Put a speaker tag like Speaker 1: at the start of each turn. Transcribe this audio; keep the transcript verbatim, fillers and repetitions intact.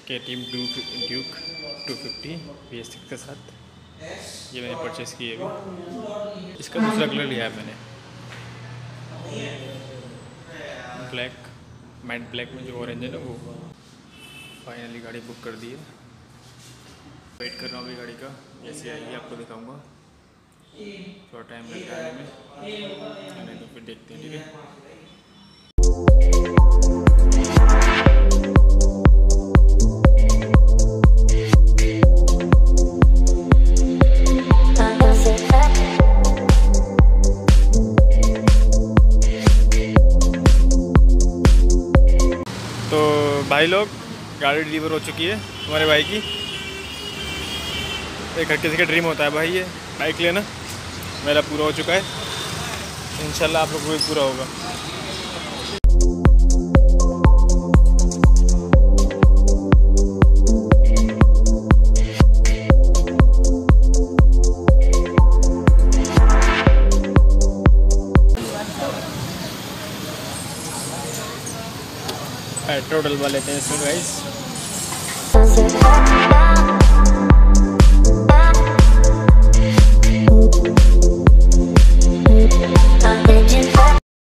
Speaker 1: के team Duke Duke two fifty B S six के साथ ये मैंने परचेज़ की है अभी। इसका दूसरा कलर लिया है मैंने, ब्लैक, मैट ब्लैक में जो ऑरेंज है ना वो। फाइनली गाड़ी बुक कर दी है, वेट कर रहा हूँ अभी गाड़ी का, जैसे आएगी आपको दिखाऊंगा। थोड़ा टाइम लग रहा है आने में, तो फिर देखते हैं, ठीक है। तो भाई लोग, गाड़ी डिलीवर हो चुकी है हमारे भाई की। एक हर किसी का ड्रीम होता है भाई ये बाइक लेना, मेरा पूरा हो चुका है। इंशाल्लाह आप लोगों को भी पूरा होगा। पेट्रोल डलवा लेते हैं इसमें गाइस।